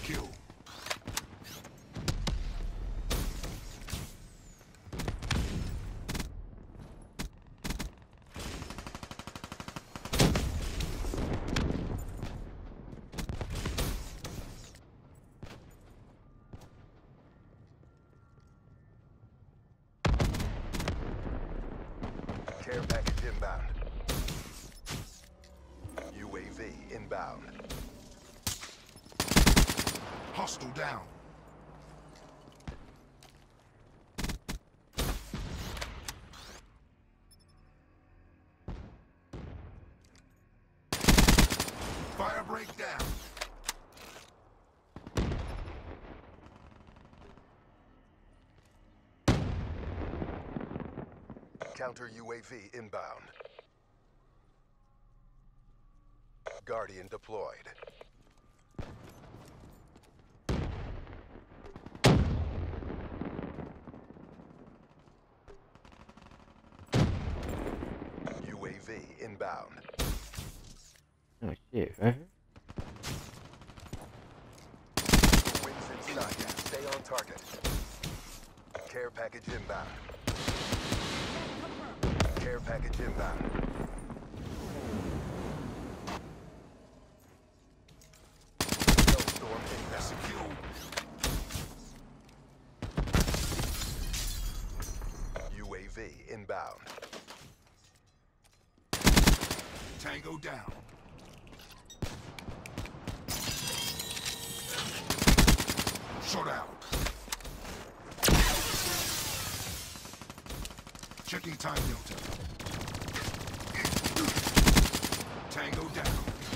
kill. Care package inbound. UAV inbound. Hostile down. Fire break down. Counter UAV inbound. Guardian deployed. UAV inbound. Oh shit, right here. Wins inside. Stay on target. Care package inbound. Care package inbound. Snowstorm That's a inbound. kill. UAV inbound. Tango down. Shot out. Checking time delta. Tango down.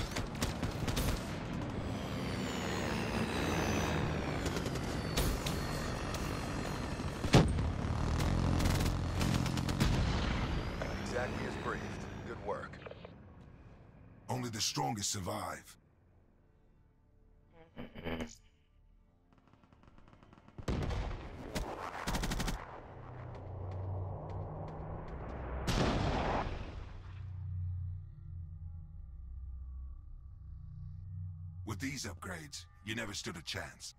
Exactly as briefed. Good work. Only the strongest survive. With these upgrades, you never stood a chance.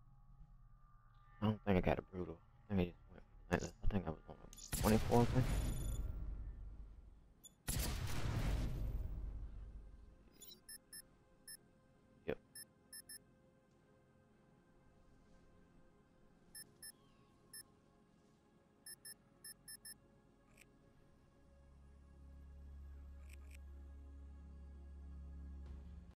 I don't think I got a brutal. I think I just went. I think I was on 24. I think.